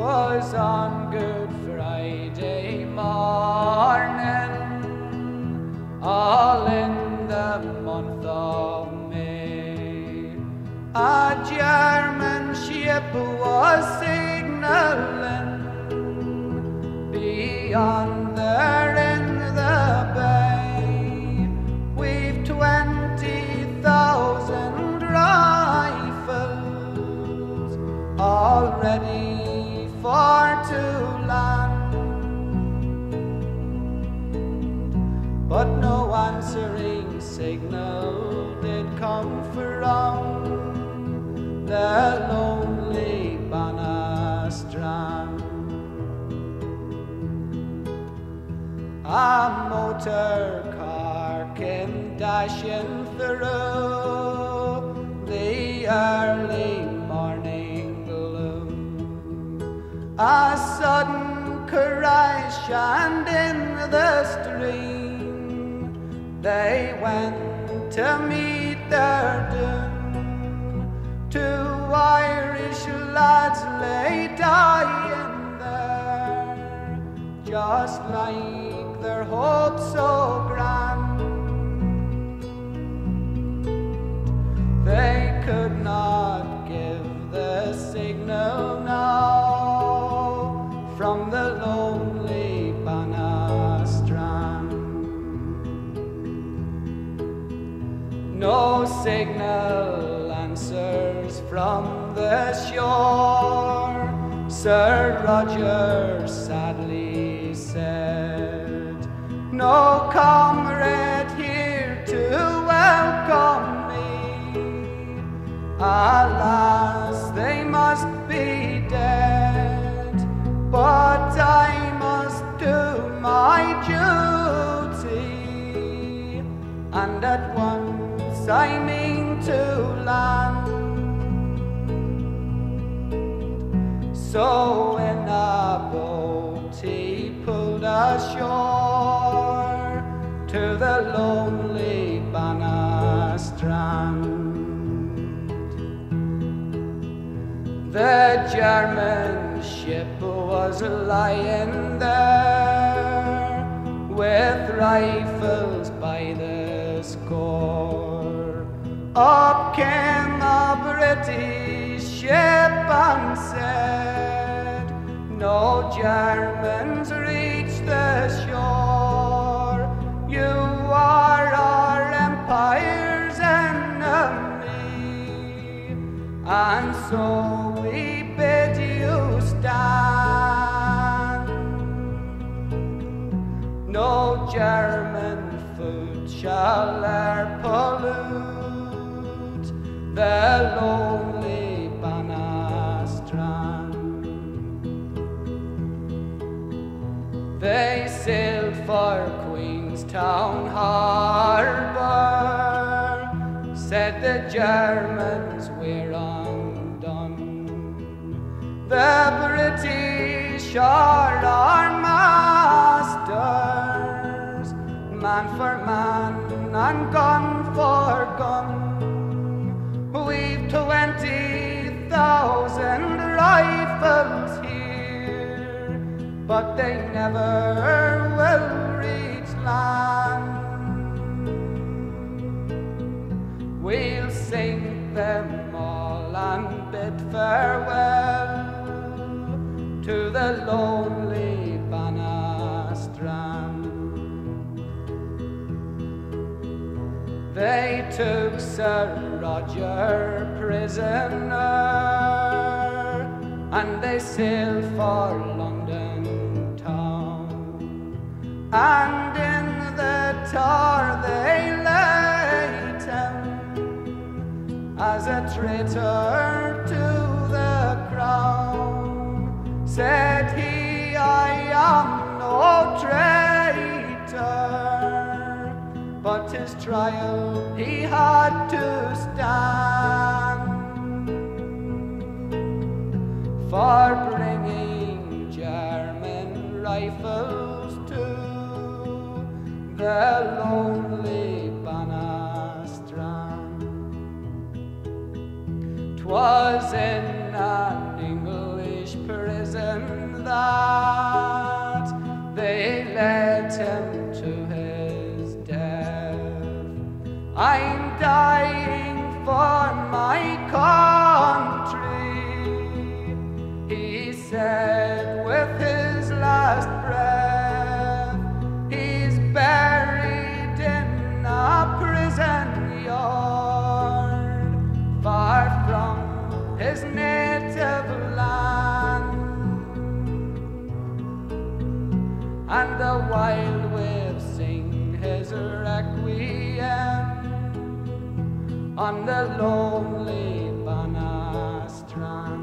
'Twas on Good Friday morning, all in the month of May. A German ship was signalling beyond there in the bay. We've 20,000 rifles all ready for to land, but no answering signal did come from the lonely Bannerstrand. A motor car came dashing through the early morning gloom. A sudden crash, and in the stream they went to meet their doom. Two Irish lads lay dying there, just like their hopes so grand. They could not give the signal now from the lonely Bannerstrand. No signal answers from the shore, Sir Roger sadly said. No comrade here to welcome me. Alas, they must be dead, but I must do my duty, and at once I mean to land. So in a boat he pulled ashore to the lonely Bannerstrand. The German ship was lying there with rifles by the score. Up came a British ship and said, no Germans reach the shore. You are our empire's enemy, and so we bid you stand. No German food shall e'er pollute the lonely Bannerstrand. They sailed for Queenstown Harbour, said the Germans we're undone. The British are our masters, man for man and gun for gun. We've 20,000 rifles here, but they never will reach land. We'll sink them all and bid farewell to the lonely Bannerstrand. They took Sir Roger prisoner, and they sailed for London town, and in the Tar they laid him as a traitor to the crown. Said he, I am no traitor, but his trial he had to stand for bringing German rifles to the lonely Bannerstrand. 'Twas in an English prison that they led him to his death. I'm dying for my country, he said with his last breath. He's buried in a prison yard, far from his native land, and the wild waves sing his requiem on the lonely Banna strand.